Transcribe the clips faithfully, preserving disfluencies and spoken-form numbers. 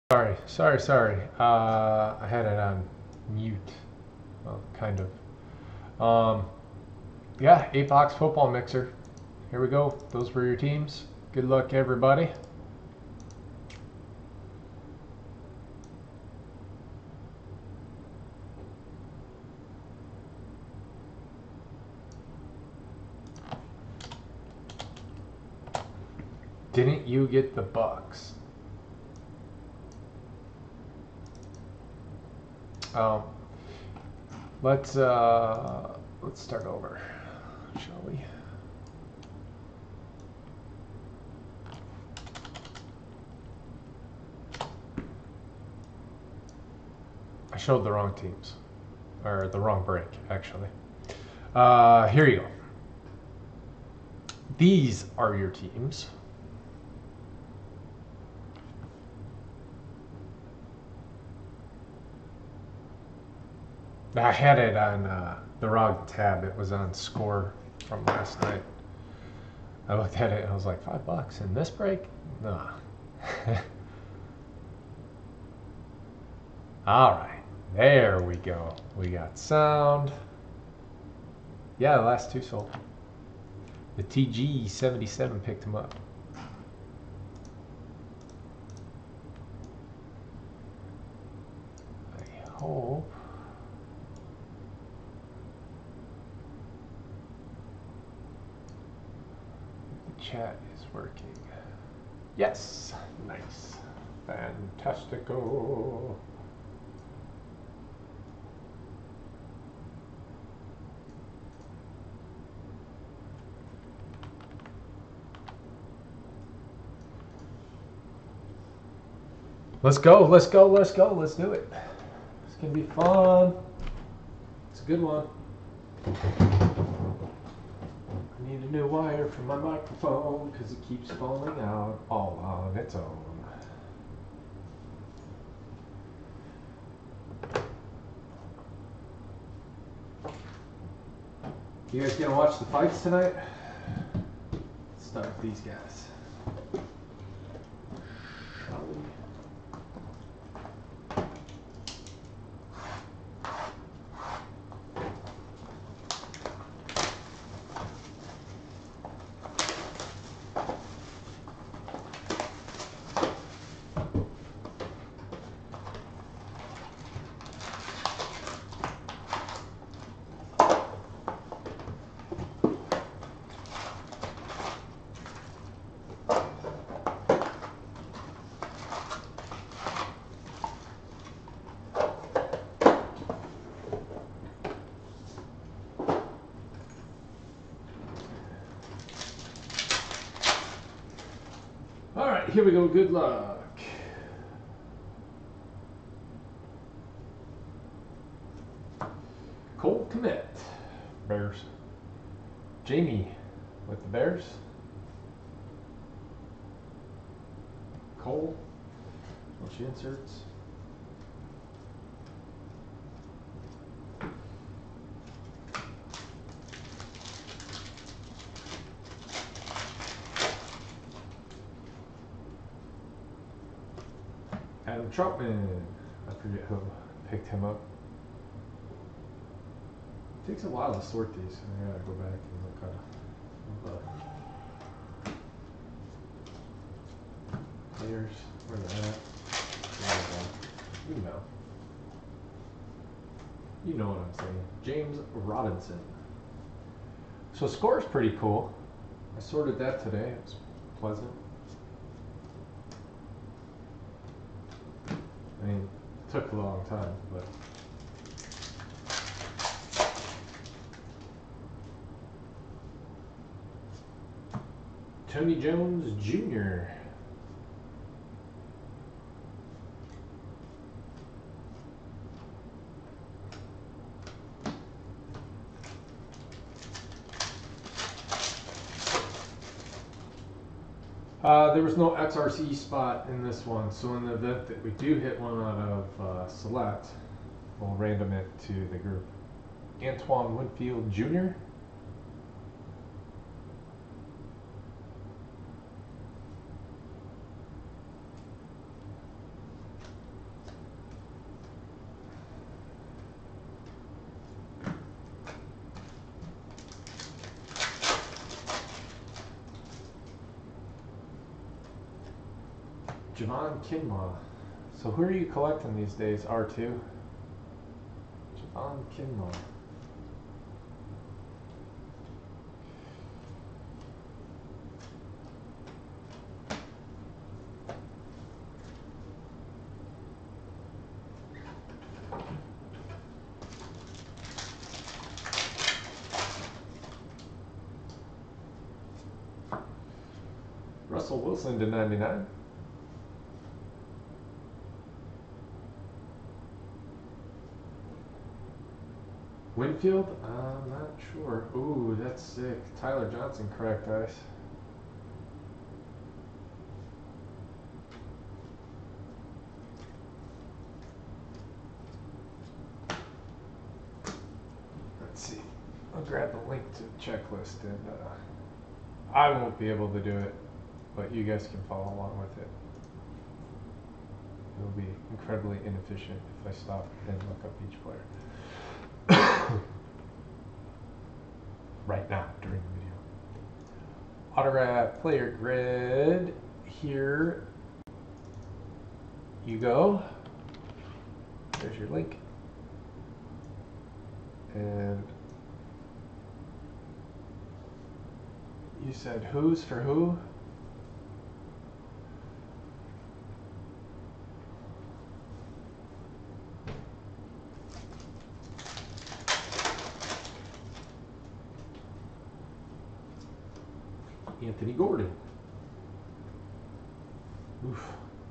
Sorry, sorry, sorry. Uh, I had it on mute. Well, kind of. Um, yeah, eight box football mixer. Here we go. Those were your teams. Good luck, everybody. Didn't you get the Bucks? Um, let's uh, let's start over, shall we? I showed the wrong teams, or the wrong break, actually. Uh, here you go. These are your teams. I had it on uh, the wrong tab. It was on score from last night. I looked at it and I was like, five bucks in this break? Nah. All right, there we go. We got sound. Yeah, the last two sold. The T G seventy-seven picked him up. I hope. The chat is working. Yes, nice. Fantastico. Let's go, let's go, let's go, let's do it. It's gonna be fun. It's a good one. I need a new wire for my microphone because it keeps falling out all on its own. You guys gonna watch the fights tonight? Let's start with these guys. Shall we? Here we go, good luck. Cole Kmet, Bears. Jamie with the Bears. Cole, bunch of inserts. Adam Troutman, I forget who picked him up. It takes a while to sort these. I gotta go back and look at the players, where they're at. You know. You know what I'm saying. James Robinson. So score is pretty cool. I sorted that today. It was pleasant. I mean, it took a long time, but Tony Jones Junior Uh, there was no X R C spot in this one, so in the event that we do hit one out of uh, select, we'll random it to the group. Antoine Winfield Junior Javon Kinlaw. So who are you collecting these days? R two. Javon Kinlaw. Russell Wilson to ninety-nine. Winfield? I'm not sure. Ooh, that's sick. Tyler Johnson, correct ice. Let's see. I'll grab the link to the checklist, and uh, I won't be able to do it, but you guys can follow along with it. It'll be incredibly inefficient if I stop and look up each player. Right now, during the video. Autograph player grid. Here you go. There's your link. And you said who's for who? Anthony Gordon. Oof.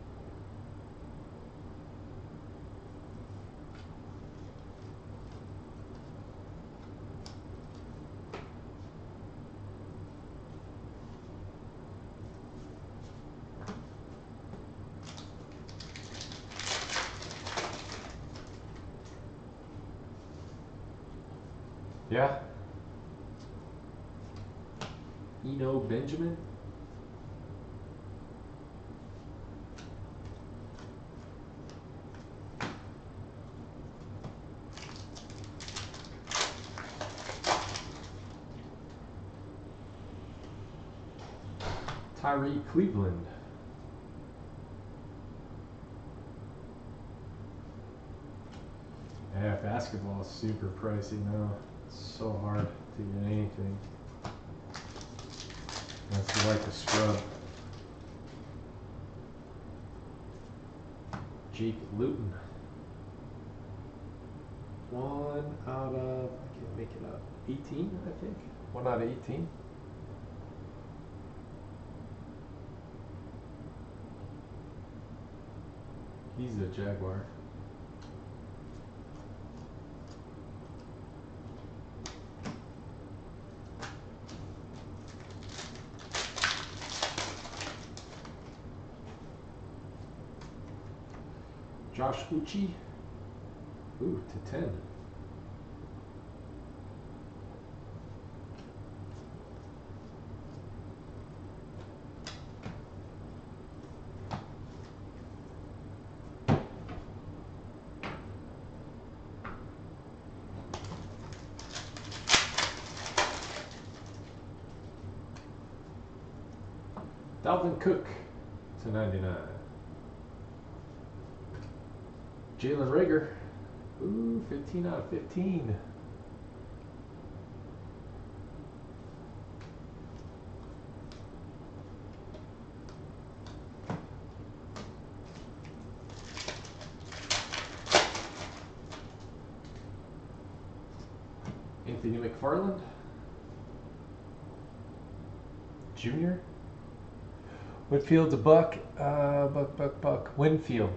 Yeah. Eno Benjamin. Tyree Cleveland. Yeah, basketball is super pricey now. It's so hard to get anything. That's like a scrub. Jake Luton. One out of, I can't make it up, eighteen, I think. One out of eighteen. He's a Jaguar. Josh Uchi. Ooh, to ten. Dalvin Cook to ninety-nine. Jalen Reagor. Ooh, fifteen out of fifteen. Anthony McFarland. Junior. Winfield's a buck. Uh, buck, buck, buck. Winfield.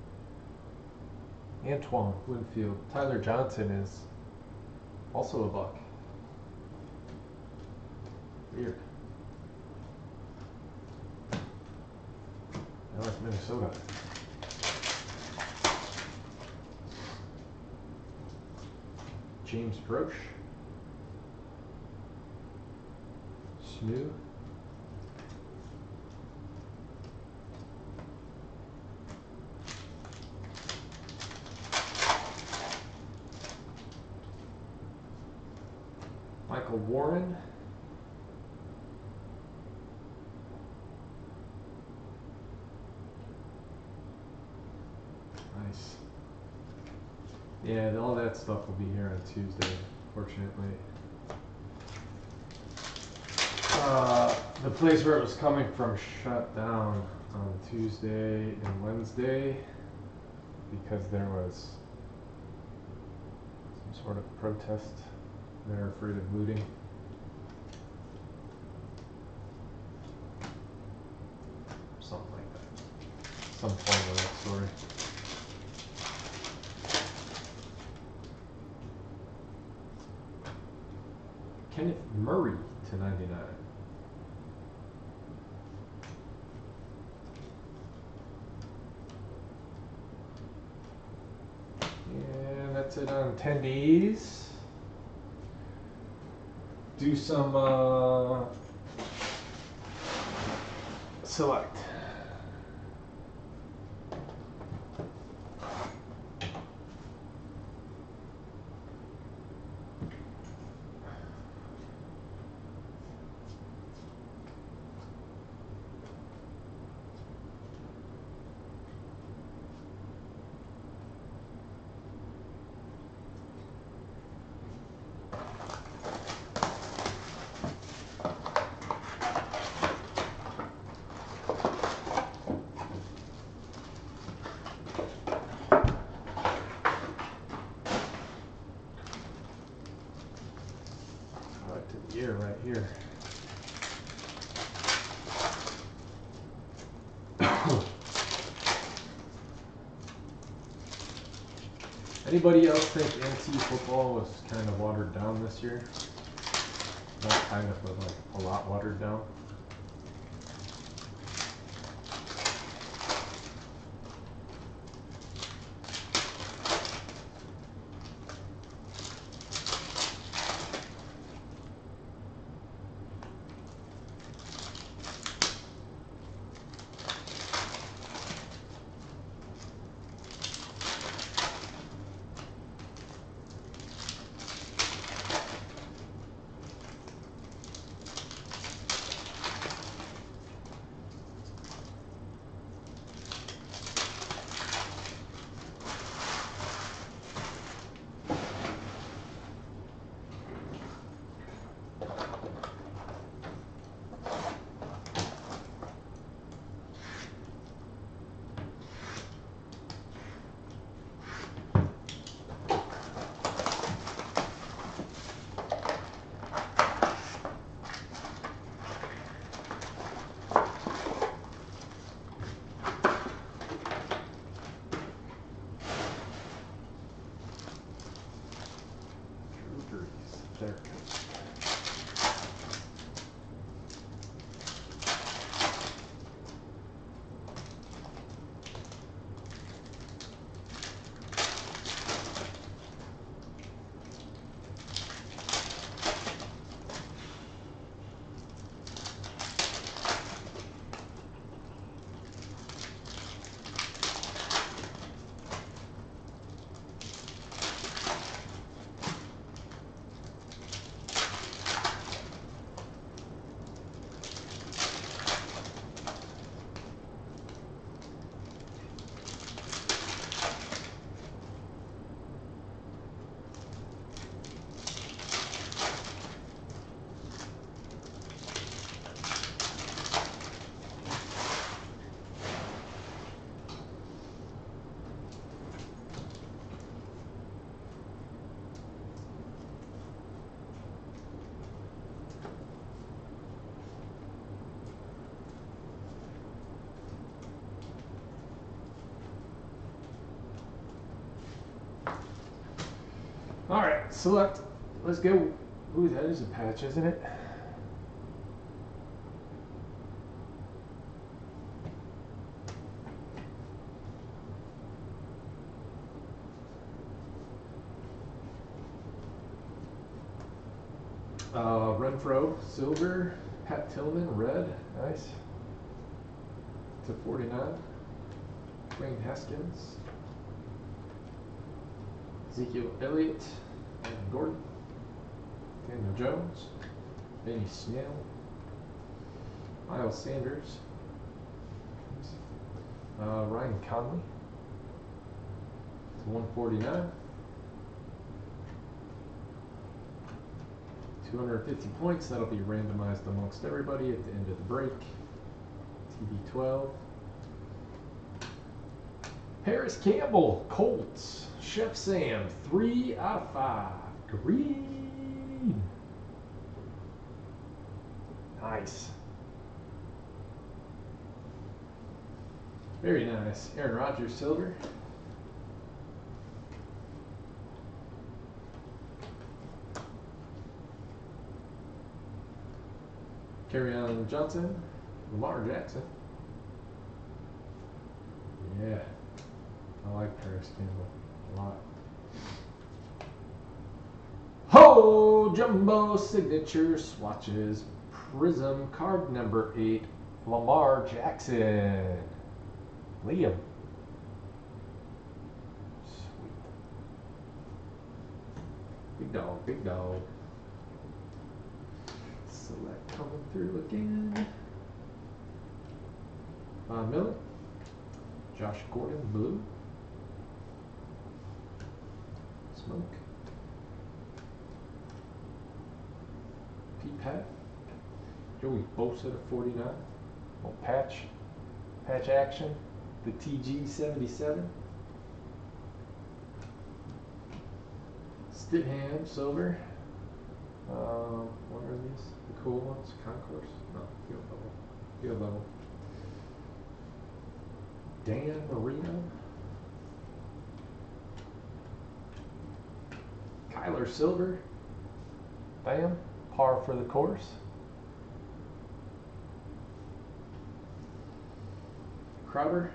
Antoine Winfield. Tyler Johnson is also a buck. Weird. Now it's Minnesota. James Broche. Snoo. Michael Warren. Nice. Yeah, all that stuff will be here on Tuesday, fortunately. Uh, the place where it was coming from shut down on Tuesday and Wednesday because there was some sort of protest. They're afraid of looting. Something like that. Some point of that story. Kenneth Murray to ninety-nine. And that's it on attendees. Do some uh, select. Year right here. Anybody else think N C football was kind of watered down this year? Not kind of, but like a lot watered down. There. All right, select. Let's go. Ooh, that is a patch, isn't it? Uh, Renfro, silver. Pat Tillman, red. Nice. To forty-nine. Wayne Haskins. Ezekiel Elliott. And Gordon. Daniel Jones. Benny Snell. Miles Sanders. Uh, Ryan Conley. to one forty-nine. two hundred fifty points, that'll be randomized amongst everybody at the end of the break. T B twelve. Paris Campbell, Colts. Chef Sam, three out of five. Green. Nice. Very nice. Aaron Rodgers, silver. Kerryon Johnson, Lamar Jackson. Yeah, I like Paris Campbell a lot. Ho! Jumbo signature swatches. Prism card number eight. Lamar Jackson. Liam. Sweet. Big dog, big dog. Select coming through again. Von Miller. Josh Gordon, blue. Smoke. P-Pat. Joey Bosa to forty-nine. Little patch. Patch action. The T G seventy-seven. Stidham, silver. Um, what are these? The cool ones? Concourse? No, field level. Field level. Dan Marino. Kyler Silver. Bam. Par for the course. Crowder.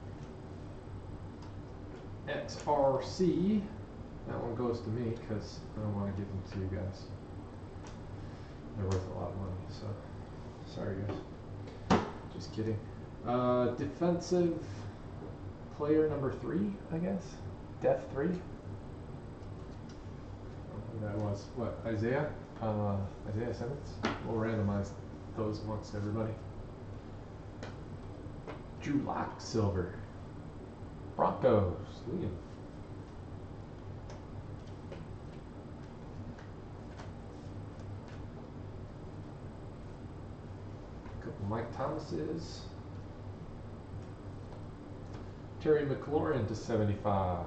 X R C. That one goes to me because I don't want to give them to you guys. They're worth a lot of money, so sorry guys. Just kidding. Uh, defensive player number three, I guess. Def three. That was what, Isaiah? Uh, Isaiah Simmons. We'll randomize those amongst everybody. Drew Lock, silver. Broncos, Liam. Couple Mike Thomases. Terry McLaurin to seventy-five.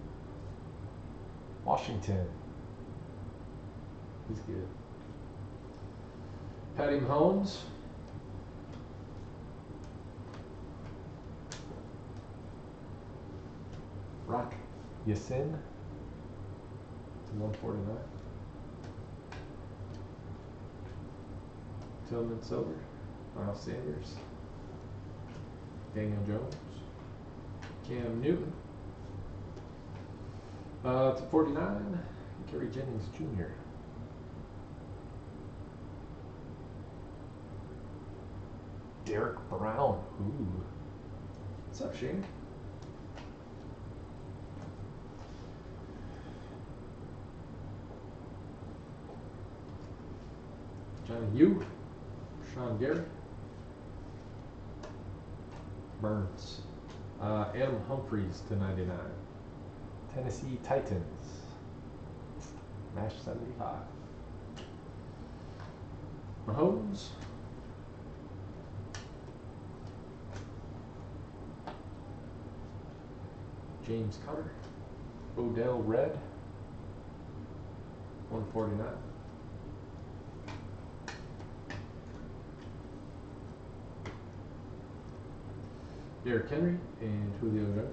Washington. He's good. Patty Mahomes. Rock Yassin to one forty-nine. Tillman silver. Miles Sanders. Daniel Jones. Cam Newton. Uh, to forty-nine. Kerry Jennings Junior Derek Brown. Ooh. What's up, Shane? Johnny Yu. Sean Gary. Burns. Uh, Adam Humphries to ninety-nine. Tennessee Titans. Mash seventy-five. Mahomes. James Conner. Odell Red. one forty-nine. Derrick Henry and Julio Jones.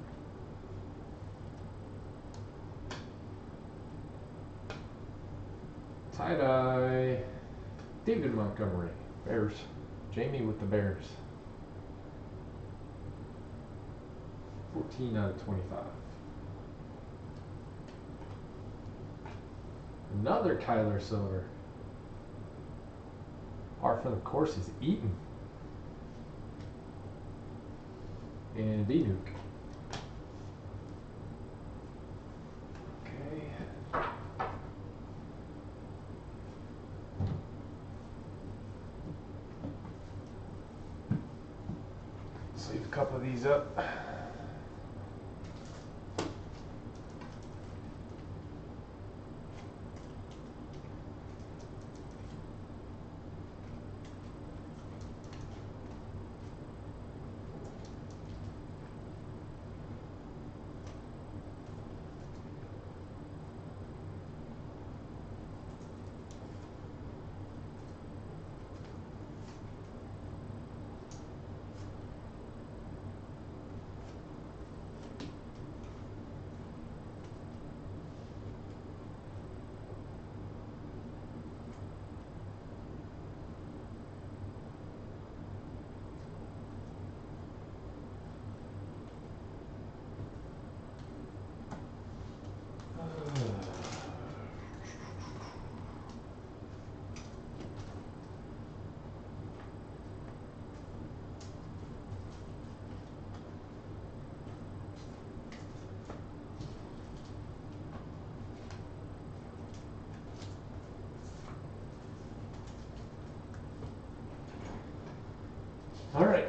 Tie-dye. David Montgomery. Bears. Jamie with the Bears. fourteen out of twenty-five. Another Kyler Silver. Par for the course is Eaton. And B-Nuke. Okay. Sleeve a couple of these up.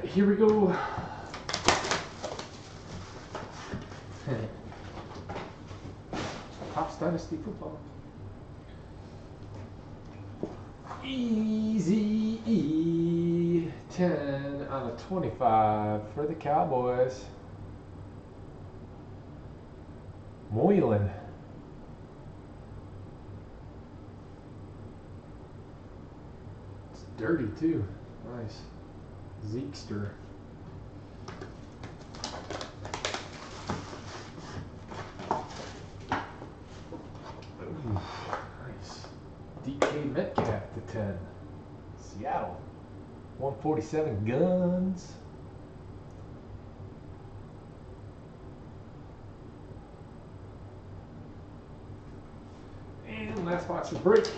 here we go. Topps Dynasty Football. Easy E. ten out of twenty-five for the Cowboys. Moylan. It's dirty too. Nice. Zeekster. Ooh, nice. D K Metcalf to ten. Seattle. one forty-seven guns. And last box of break.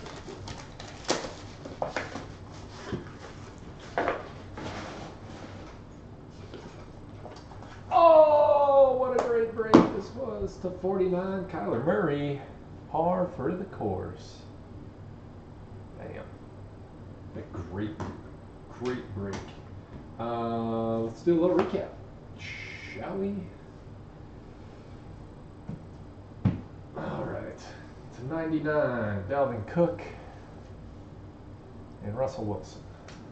Oh, what a great break this was to forty-nine. Kyler Murray, par for the course. Damn. A great, great break. Uh, let's do a little recap, shall we? All right. To ninety-nine, Dalvin Cook and Russell Wilson.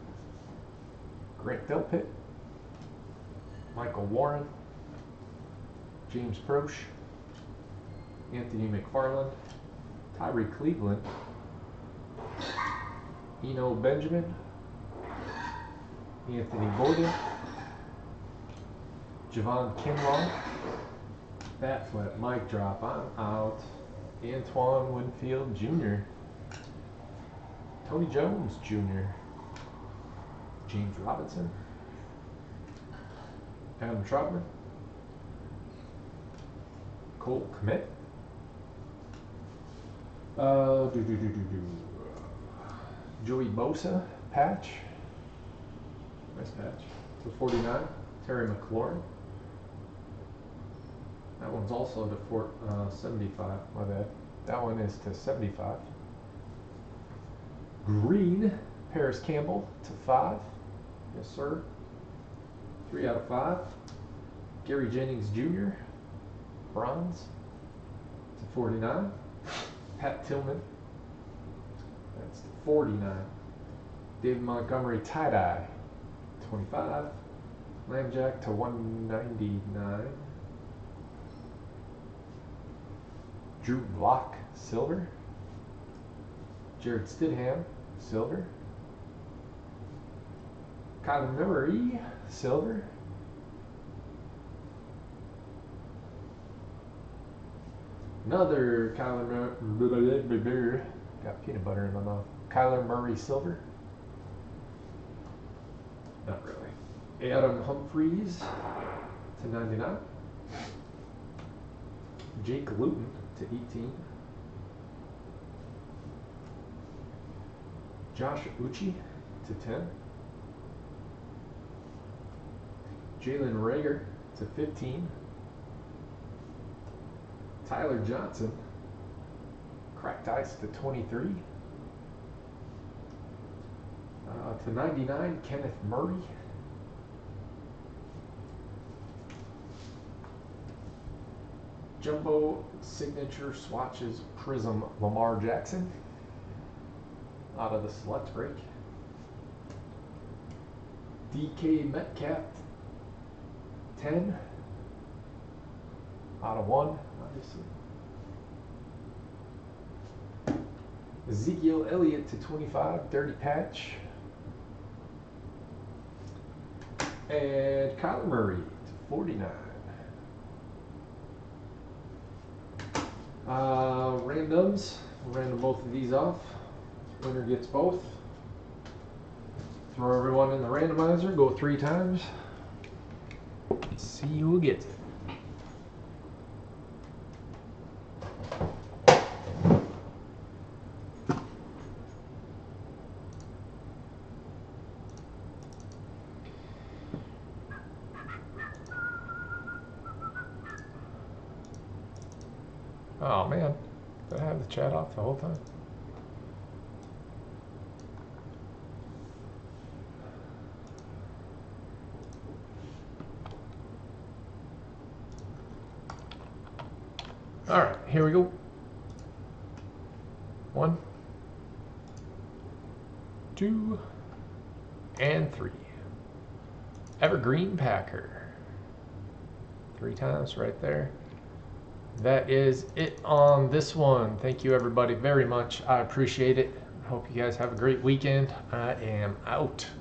Grant Delpit, Michael Warren, James Proche, Anthony McFarland, Tyree Cleveland, Eno Benjamin, Anthony Gordon, Javon Kinlaw, Bat Flip, mic drop, I'm out. Antoine Winfield Junior Tony Jones Junior James Robinson, Adam Troutman, Cole Kmet, uh, do, do, do, do, do. Joey Bosa patch, nice patch, to forty-nine, Terry McLaurin. That one's also to four, uh, seventy-five, my bad. That one is to seventy-five. Green, Paris Campbell to five. Yes, sir. Three out of five. Gary Jennings Junior Bronze to forty-nine. Pat Tillman. That's to forty-nine. David Montgomery tie-dye. twenty-five. Lambjack to one ninety-nine. Drew Block, silver. Jared Stidham, silver. Kyler Murray, silver. Another Kyler Murray, got peanut butter in my mouth. Kyler Murray, silver. Not really. Adam Humphries to ninety-nine. Jake Luton to eighteen. Josh Uche to ten. Jalen Reagor to fifteen. Tyler Johnson, cracked ice to twenty-three. Uh, to ninety-nine, Kenneth Murray. Jumbo signature swatches Prism Lamar Jackson out of the select break. D K Metcalf ten out of one, obviously. Ezekiel Elliott to twenty-five, dirty patch. And Kyler Murray to forty-nine. Uh, randoms, random both of these off. Winner gets both. Throw everyone in the randomizer, go three times. See who gets it. Oh man, did I have the chat off the whole time? All right, here we go. One, two, and three. Evergreen Packer. Three times right there. That is it on this one. Thank you everybody very much. I appreciate it. Hope you guys have a great weekend. I am out.